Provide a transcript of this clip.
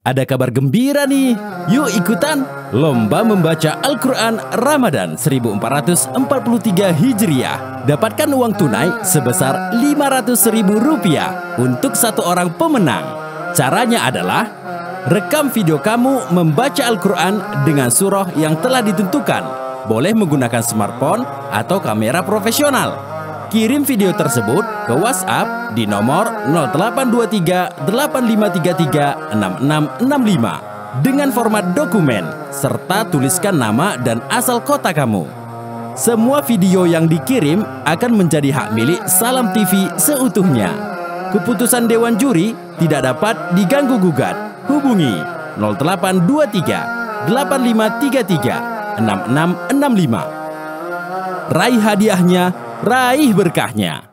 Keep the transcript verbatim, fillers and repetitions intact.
ada kabar gembira nih. Yuk ikutan Lomba Membaca Al-Quran Ramadan seribu empat ratus empat puluh tiga Hijriah. Dapatkan uang tunai sebesar lima ratus ribu rupiah untuk satu orang pemenang. Caranya adalah rekam video kamu membaca Al-Quran dengan surah yang telah ditentukan. Boleh menggunakan smartphone atau kamera profesional. Kirim video tersebut ke WhatsApp di nomor nol delapan dua tiga delapan lima tiga tiga enam enam enam lima dengan format dokumen serta tuliskan nama dan asal kota kamu. Semua video yang dikirim akan menjadi hak milik Salam T V seutuhnya. Keputusan Dewan Juri tidak dapat diganggu-gugat. Hubungi nol delapan dua tiga delapan lima tiga tiga enam enam enam lima. Raih hadiahnya, raih berkahnya.